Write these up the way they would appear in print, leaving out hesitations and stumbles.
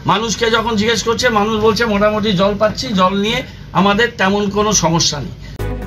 মানুষকে যখন জিজ্ঞেস করছে, মানুষ বলছে মোটামুটি জল পাচ্ছি, জল নিয়ে আমাদের তেমন কোনো সমস্যা নেই।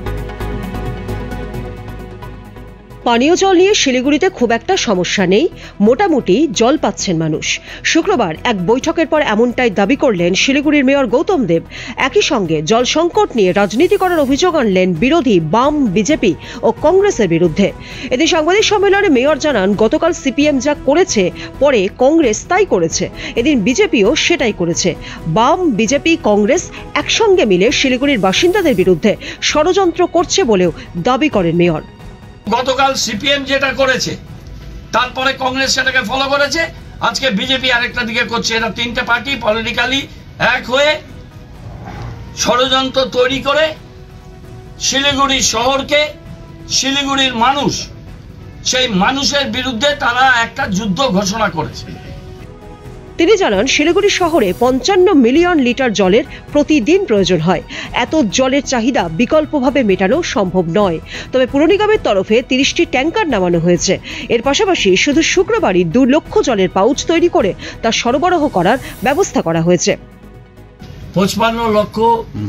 পানীয় জল নিয়ে শিলিগুড়িতে খুব একটা সমস্যা নেই, মোটামুটি জল পাচ্ছেন মানুষ। শুক্রবার এক বৈঠকের পর এমনটাই দাবি করলেন শিলিগুড়ির মেয়র গৌতম দেব। একই সঙ্গে জল সংকট নিয়ে রাজনীতি করার অভিযোগ আনলেন বিরোধী বাম, বিজেপি ও কংগ্রেসের বিরুদ্ধে। এদিন সাংবাদিক সম্মেলনে মেয়র জানান, গতকাল সিপিএম যা করেছে পরে কংগ্রেস তাই করেছে, এদিন বিজেপিও সেটাই করেছে। বাম, বিজেপি, কংগ্রেস একসঙ্গে মিলে শিলিগুড়ির বাসিন্দাদের বিরুদ্ধে ষড়যন্ত্র করছে বলেও দাবি করেন মেয়র। গতকাল সিপিএম যেটা করেছে, তারপরে কংগ্রেস সেটাকে ফলো করেছে, আজকে বিজেপি আরেকটা দিকে করছে। এটা তিনটে পার্টি পলিটিক্যালি এক হয়ে ষড়যন্ত্র তৈরি করে শিলিগুড়ি শহরকে, শিলিগুড়ির মানুষ, সেই মানুষের বিরুদ্ধে তারা একটা যুদ্ধ ঘোষণা করেছে। তিনি জানান, শিলিগুড়ি শহরে 55 মিলিয়ন লিটার জলের প্রতিদিন প্রয়োজন হয়। এত জলের চাহিদা বিকল্পভাবে মেটানো সম্ভব নয়। তবে পুর নিগমের তরফে 30টি ট্যাঙ্কার নামানো হয়েছে। এর পাশাপাশি শুধু শুক্রবারই 2 লক্ষ জলের পাউচ তৈরি করে তা সরবরাহ করার ব্যবস্থা করা হয়েছে। 55 লক্ষ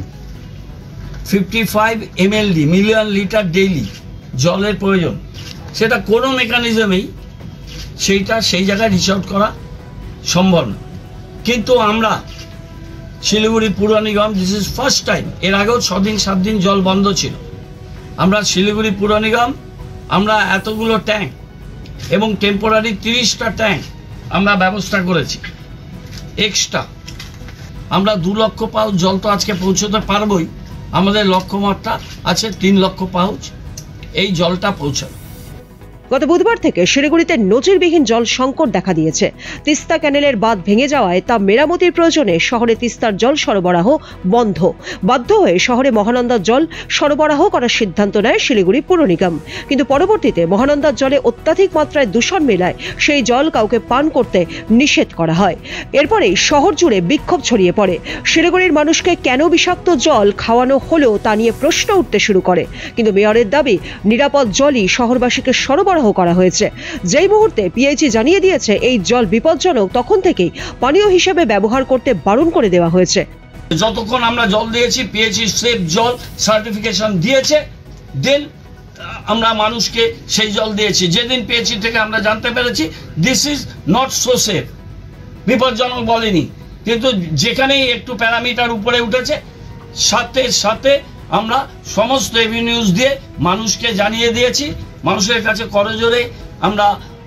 55 MLD মিলিয়ন লিটার ডেইলি জলের প্রয়োজন। সেটা কোনো মেকানিজমেই সেই জায়গায় রিচ আউট করা সম্ভব না। কিন্তু আমরা শিলিগুড়ি পুর নিগম, দিস ইজ ফার্স্ট টাইম, এর আগেও 6 দিন 7 দিন জল বন্ধ ছিল। আমরা শিলিগুড়ি পুর নিগম আমরা এতগুলো ট্যাঙ্ক এবং টেম্পোরারি 30টা ট্যাঙ্ক আমরা ব্যবস্থা করেছি এক্সট্রা। আমরা 2 লক্ষ পাউচ জল তো আজকে পৌঁছতে পারবই, আমাদের লক্ষ্যমাত্রা আছে 3 লক্ষ পাউচ এই জলটা পৌঁছাবে। গত বুধবার থেকে শিলিগুড়িতে নজিরবিহীন জল সংকট দেখা দিয়েছে। তিস্তা ক্যানেলের বাঁধ ভেঙে যাওয়ায় তা মেরামতির প্রয়োজনে শহরে তিস্তার জল সরবরাহ বন্ধ। বাধ্য হয়ে শহরে মহানন্দার জল সরবরাহ করার সিদ্ধান্ত নেয় শিলিগুড়ি পুর নিগম। কিন্তু পরবর্তীতে মহানন্দার জলে অত্যাধিক মাত্রায় দূষণ মেলায় সেই জল কাউকে পান করতে নিষেধ করা হয়। এরপরেই শহর জুড়ে বিক্ষোভ ছড়িয়ে পড়ে। শিলিগুড়ির মানুষকে কেন বিষাক্ত জল খাওয়ানো হলো তা নিয়ে প্রশ্ন উঠতে শুরু করে। কিন্তু মেয়রের দাবি, নিরাপদ জলই শহরবাসীকে সরবরাহ করা হয়েছে। যেই মুহূর্তে পিএইচই জানিয়ে দিয়েছে এই জল বিপজ্জনক, তখন থেকেই পানীয় হিসেবে ব্যবহার করতে বারণ করে দেওয়া হয়েছে। যতক্ষণ আমরা জল দিয়েছি, পিএইচই সেফ জল সার্টিফিকেশন দিয়েছে, দেন আমরা মানুষকে সেই জল দিয়েছি। যেদিন পিএইচই থেকে আমরা জানতে পেরেছি this is not so safe, বিপজ্জনক বলেনি, কিন্তু যেখানেই একটু প্যারামিটার উপরে উঠেছে সাথে সাথে আমরা সমস্ত এভিনিউজ দিয়ে মানুষকে জানিয়ে দিয়েছি। মানুষের কাছে করজোরে আমরা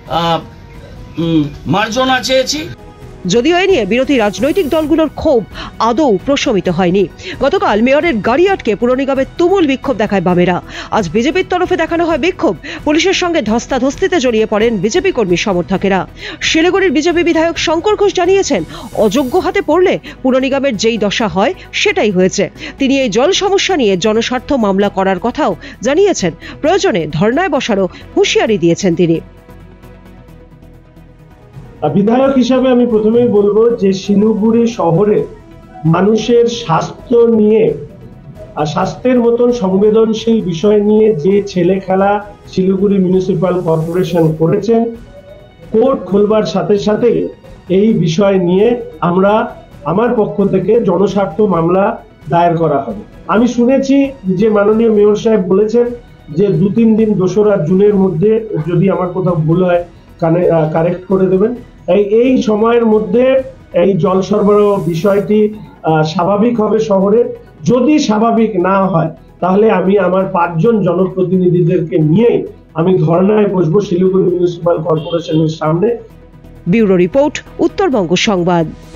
মার্জনা চেয়েছি। যদিও এ নিয়ে বিরোধী রাজনৈতিক দলগুলোর ক্ষোভ আদৌ প্রশমিত হয়নি। গতকাল মেয়রের গাড়ি আটকে পুর নিগমের তুমুল বিক্ষোভ দেখায় বামেরা। আজ বিজেপির তরফে দেখানো হয় বিক্ষোভ। পুলিশের সঙ্গে ধস্তাধস্তিতে জড়িয়ে পড়েন বিজেপি কর্মী সমর্থকেরা। শিলিগুড়ির বিজেপি বিধায়ক শঙ্কর ঘোষ জানিয়েছেন, অযোগ্য হাতে পড়লে পুর নিগমের যেই দশা হয় সেটাই হয়েছে। তিনি এই জল সমস্যা নিয়ে জনস্বার্থ মামলা করার কথাও জানিয়েছেন। প্রয়োজনে ধর্নায় বসারও হুঁশিয়ারি দিয়েছেন তিনি। বিধায়ক হিসাবে আমি প্রথমেই বলবো যে শিলিগুড়ি শহরে মানুষের স্বাস্থ্য নিয়ে আর স্বাস্থ্যের মতন সংবেদনশীল বিষয় নিয়ে যে ছেলে খেলা শিলিগুড়ি মিউনিসিপ্যাল কর্পোরেশন করেছেন, কোর্ট খোলবার সাথে সাথে এই বিষয় নিয়ে আমার পক্ষ থেকে জনস্বার্থ মামলা দায়ের করা হবে। আমি শুনেছি যে মাননীয় মেয়র সাহেব বলেছেন যে 2-3 দিন 2রা জুনের মধ্যে যদি আমার কোথাও ভুল হয় কারেক্ট করে দেবেন। এই সময়ের মধ্যে এই জল সরবরাহ বিষয়টি স্বাভাবিক হবে শহরে। যদি স্বাভাবিক না হয় তাহলে আমি আমার 5 জন জনপ্রতিনিধিদেরকে নিয়ে আমি ধর্নায় বসবো শিলিগুড়ি মিউনিসিপ্যাল কর্পোরেশনের সামনে। ব্যুরো রিপোর্ট, উত্তরবঙ্গ সংবাদ।